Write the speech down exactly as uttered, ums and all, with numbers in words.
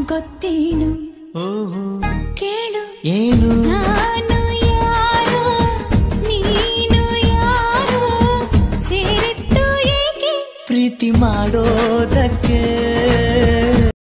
ಗೊತ್ತೇನು ಓಹೋ ಕೇಳು ಏನು ನಾನು ಯಾರು ನೀನು ಯಾರು ಸೇರಿತ್ತು ಏಕೆ ಪ್ರೀತಿ ಮಾಡೋದಕ್ಕೆ